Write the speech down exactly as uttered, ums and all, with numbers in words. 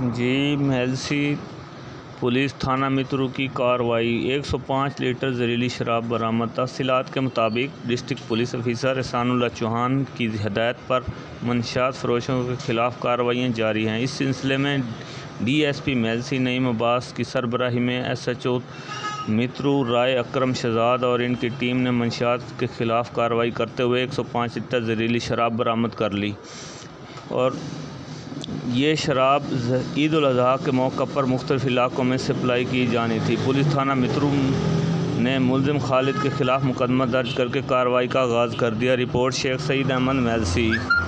जी Mailsi police थाना मित्रु की कार्रवाई। एक सौ पाँच लीटर जहरीली शराब बरामद। तफसीलात के मुताबिक district police officer Ehsanullah Chauhan की हिदायत पर मंशियात फरोशों के खिलाफ कार्रवाइयाँ जारी हैं। इस सिलसिले में डीएसपी मेलसी नईम अब्बास की सरबराही में एसएचओ मित्रु राय अकरम शहजाद और इनकी टीम ने मंशियात के खिलाफ कार्रवाई करते हुए एक सौ पाँच लीटर जहरीली शराब बरामद कर ली। और ये शराब ईद उल अज़हा के मौके पर मुख्तलिफ इलाकों में सप्लाई की जानी थी। पुलिस थाना मित्रु ने मुलजिम खालिद के खिलाफ मुकदमा दर्ज करके कार्रवाई का आगाज़ कर दिया। रिपोर्ट शेख सईद अहमद मेलसी।